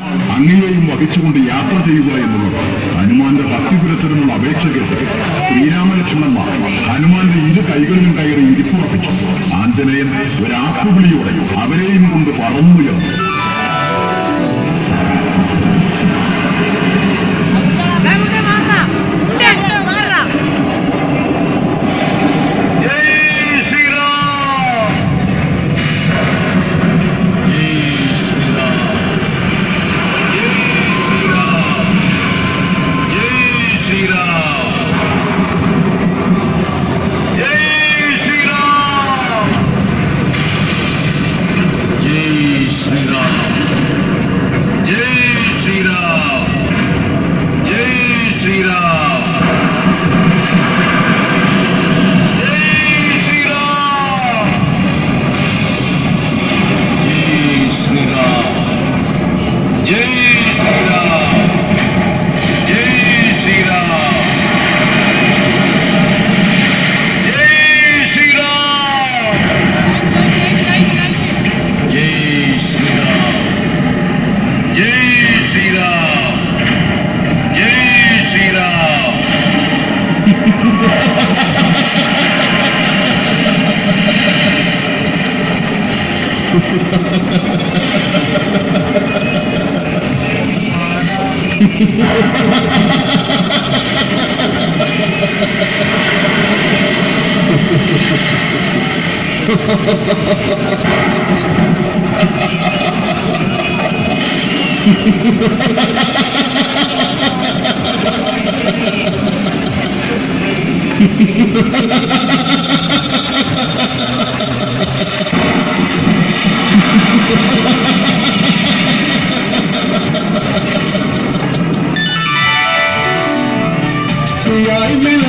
അങ്ങയെയും വഹിച്ചുകൊണ്ട് യാത്ര ചെയ്യുക എന്നുള്ളത് ഹനുമാന്റെ ഭക്തി പുരസരമുള്ള അപേക്ഷ കേട്ട് ശ്രീരാമലക്ഷ്മണന്മാർ ഹനുമാന്റെ ഇരു കൈകളിലും കയറി ഇരിപ്പുറപ്പിച്ചു. ആഞ്ജനേയൻ ഒരാക്കുവിളിയോടെ അവരെയും കൊണ്ട് പറന്നുയർന്നു. I